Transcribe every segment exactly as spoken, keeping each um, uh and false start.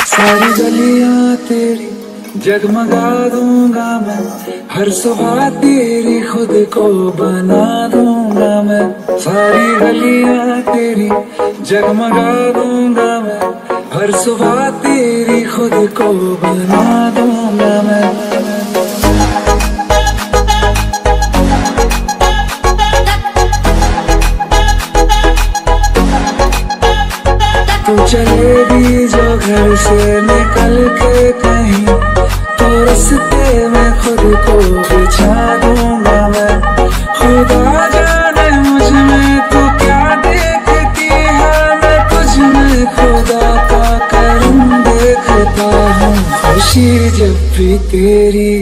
सारी गलियां तेरी जगमगा दूंगा मैं, हर सुबह तेरी खुद को बना दूंगा मैं। सारी गलियां तेरी जगमगा दूंगा मैं, हर सुबह तेरी खुद को बना दूंगा मैं। तू चलेगी जो घर से निकल के कहीं, तो रास्ते में खुद को बिछा दूंगा मैं। खुदा जाने मुझ में तू क्या देखती है, मैं तुझ में खुदा का करम देखता हूँ। खुशी जब भी तेरी,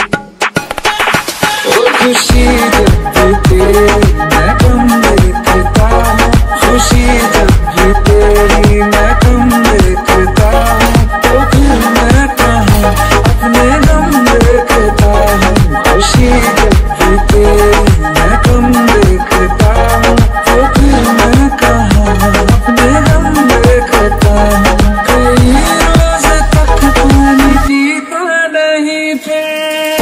ओ खुशी जब भी तेरी मैं तुम देखता हूँ। खुशी जब भी तेरी मैं तुम देखता हूँ, तो फिर मैं कहाँ अपने गम देखता हूँ। खुशी जब भी तेरी मैं तुम देखता हूँ, तो फिर मैं कहाँ अपने गम देखता हूँ। कई रोज तक पानी पीता नहीं फिर,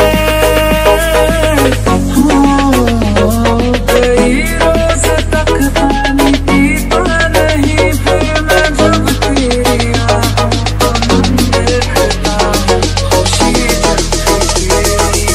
कई रोज तक पानी पीता नहीं फिर मैं जब तेरी आँखों को देखता हूँ। खुशी जब भी तेरी।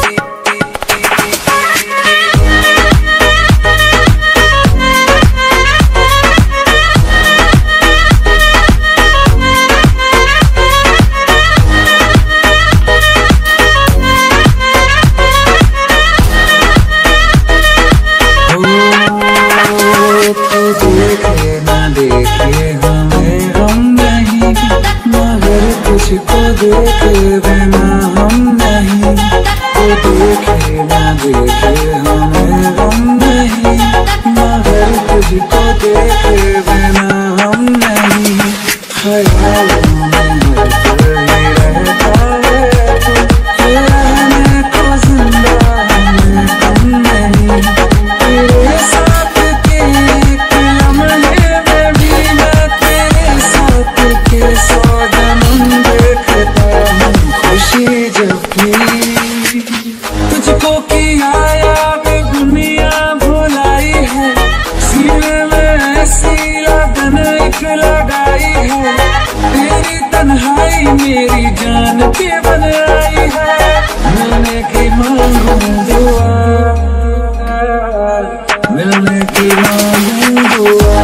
तो देखे ना देखे हमें हम नहीं, मगर तुझको देखे बिना हम नहीं। तो देखे ना देखे हमें हम नहीं, मगर तुझको देखे बिना हम नहीं। ख्यालों में हर पल ही रहता है तू, रहने को जिंदा हमें कम नहीं। तेरे साथ के एक लम्हे में भी मैं तेरे साथ के सौ जन्म देखता हूँ। खुशी जब भी तुझको किया याद दुनिया भुलाई है, सीने में ऐसी लगन एक लगाई है। तेरी तन्हाई मेरी जान के बन आई है, मिलने की मांगू दुआ, मिलने की मांगू दुआ।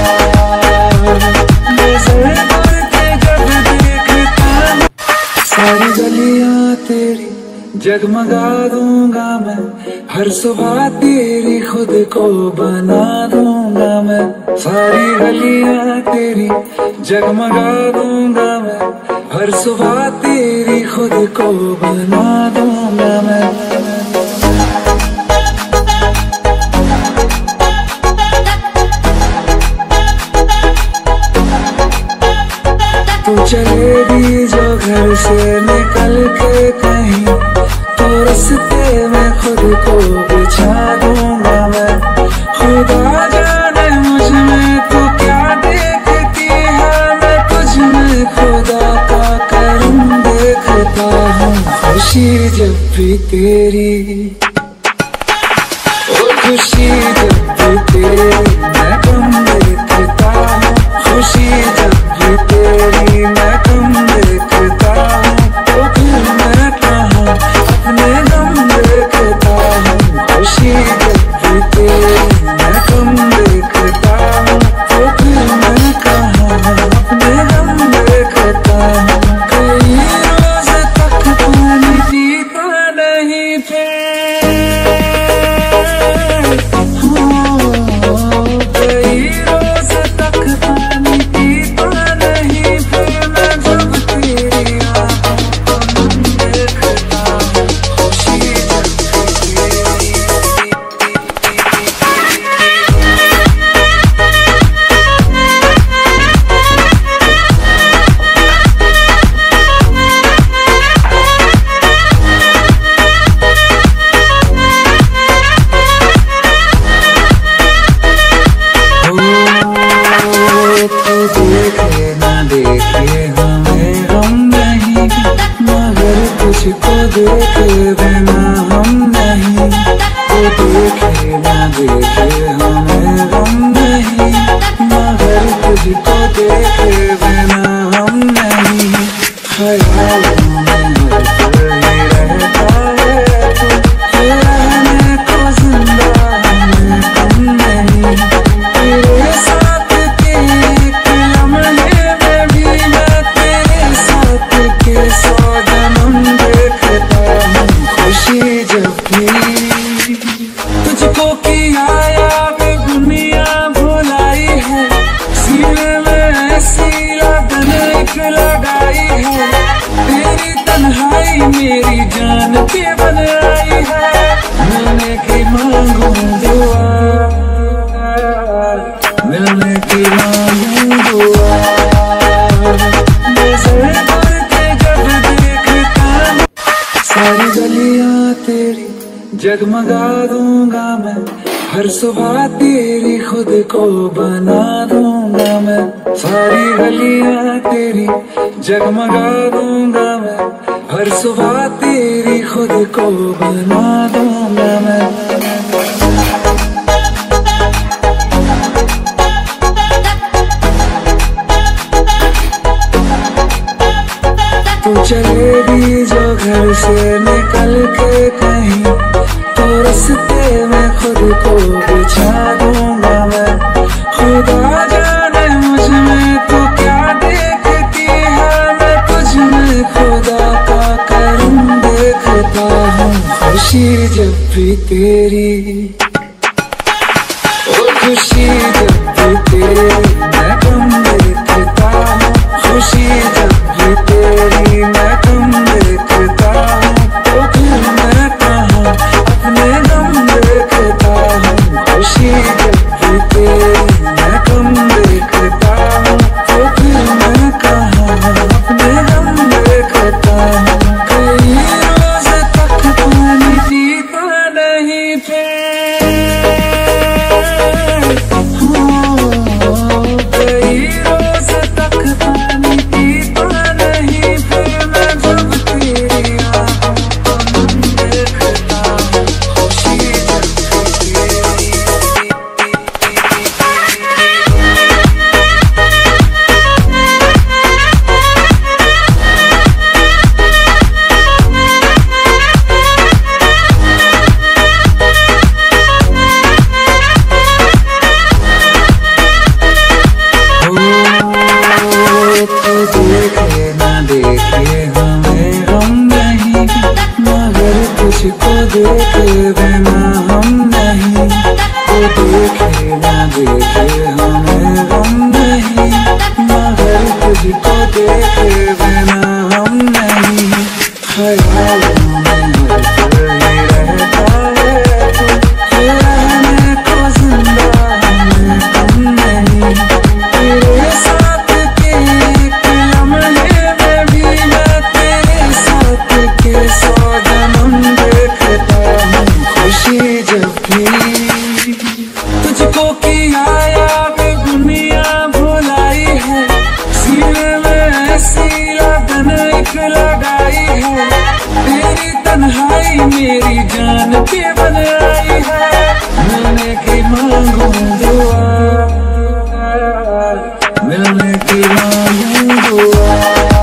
नजर करके जब देखता हूँ, सारी गलियां तेरी जगमगा दूंगा मैं, हर सुबह तेरी खुद को बना दूंगा मैं। सारी गलियां तेरी जगमगा दूंगा मैं, हर सुबह तेरी खुद को बना दूंगा मैं। तू चलेगी जो घर से निकल के कहीं, तो रास्ते में खुद को बिछा दूंगा मैं। खुदा जाने मुझ में तू क्या देखती है, मैं तुझ में खुदा का करम देखता हूँ। खुशी जब भी तेरी, ओ खुशी जब भी तेरी मैं तुम देखता हूँ। खुशी जब भी तेरी मैं तुम देखता हूँ, तो फिर मैं कहाँ अपने गम देखता हूँ। खुशी जब भी तेरी मैं तुम देखता हूँ, तो फिर मैं कहाँ अपने गम देखता हूँ। कई रोज तक पानी पीता नहीं फिर, कई रोज तक पानी पीता नहीं फिर मैं देखे हमें गम नहीं, मगर तुझको देखे बिना हम नहीं। ख्यालों में हर पल ही रहता है तू, रहने को जिंदा हमें कम नहीं। तेरे साथ के एक लम्हे में भी मैं तेरे साथ के सौ जन्म देखता हूँ। खुशी जब भी तुझको किया याद दुनिया भुलाई है, सीने में ऐसी लगन एक लगाई है। तेरी तन्हाई मेरी जान के बन आई है, मिलने की मांगू दुआ, मिलने की मांगू दुआ। नजर करके जब देखता सारी गलियां तेरी जगमगा दूंगा मैं, हर सुबह तेरी खुद को बना दूंगा मैं। सारी गलियां तेरी जगमगा दूंगा मैं, हर सुबह तेरी खुद को बना दूंगा मैं। तू चले भी जो घर से निकल के कहीं, तो रास्ते में खुद को बिछा दूंगा मैं। खुदा जाने मुझ में तू क्या देखती है, मैं तुझ में खुदा का करम देखता हूँ। खुशी जब भी तेरी, ओ खुशी जब भी तेरी मैं तुम देखता हूँ। खुशी जब भी तेरी मैं तुम देखता हूँ, तो फिर मैं कहाँ अपने गम देखता हूँ। खुशी जब भी तेरी मैं तुम देखता हूँ, तो फिर मैं कहाँ अपने गम देखता हूँ। कई रोज तक पानी पीता नहीं फिर, कई रोज तक पानी पीता नहीं फिर मैं जब तेरी आँखों को नम देखता हूँ। खुशी जब भी तेरी तो देखे ना देखे हमें गम नहीं, मगर तुझको देखे बिना हम नहीं। तो देखे ना देखे हमें गम नहीं, मगर तुझको देखे बिना हम नहीं। ख्यालों में हर पल ही रहता है तू, रहने को जिंदा हमें कम नहीं। तेरे साथ के एक लम्हे में भी मैं तेरे साथ के सौ जन्म देखता हूँ। खुशी जब भी तुझको किया याद दुनिया भुलाई है, सीने में ऐसी लगन एक लगाई है। तेरी तन्हाई मेरी जान के बन आई है, मिलने की मांगू दुआ, मिलने की मांगू दुआ।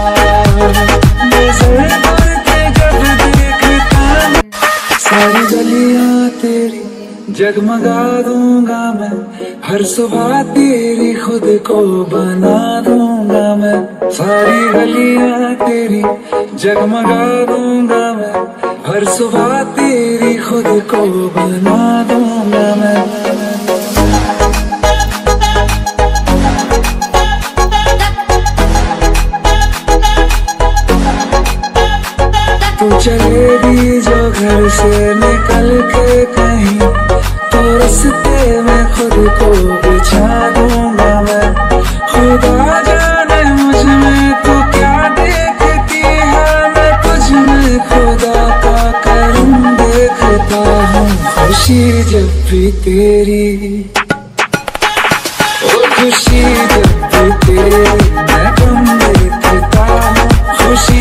नजर करके जब देखता सारी गलियां तेरी जगमगा दूंगा मैं, हर सुबह तेरी खुद को बना दूंगा मैं। सारी गलियां तेरी जगमगा दूंगा मैं, हर सुबह तेरी खुद को बना दूंगा मैं। तू चले भी जो घर से निकल के कहीं, तो रास्ते में खुद को बिछा दूंगा मैं। खुदा जाने मुझ में तू क्या देखती है, मैं तुझ में खुदा का करम देखता हूँ। खुशी जब भी तेरी, ओ खुशी जब भी तेरी मैं तुम देखता हूँ। खुशी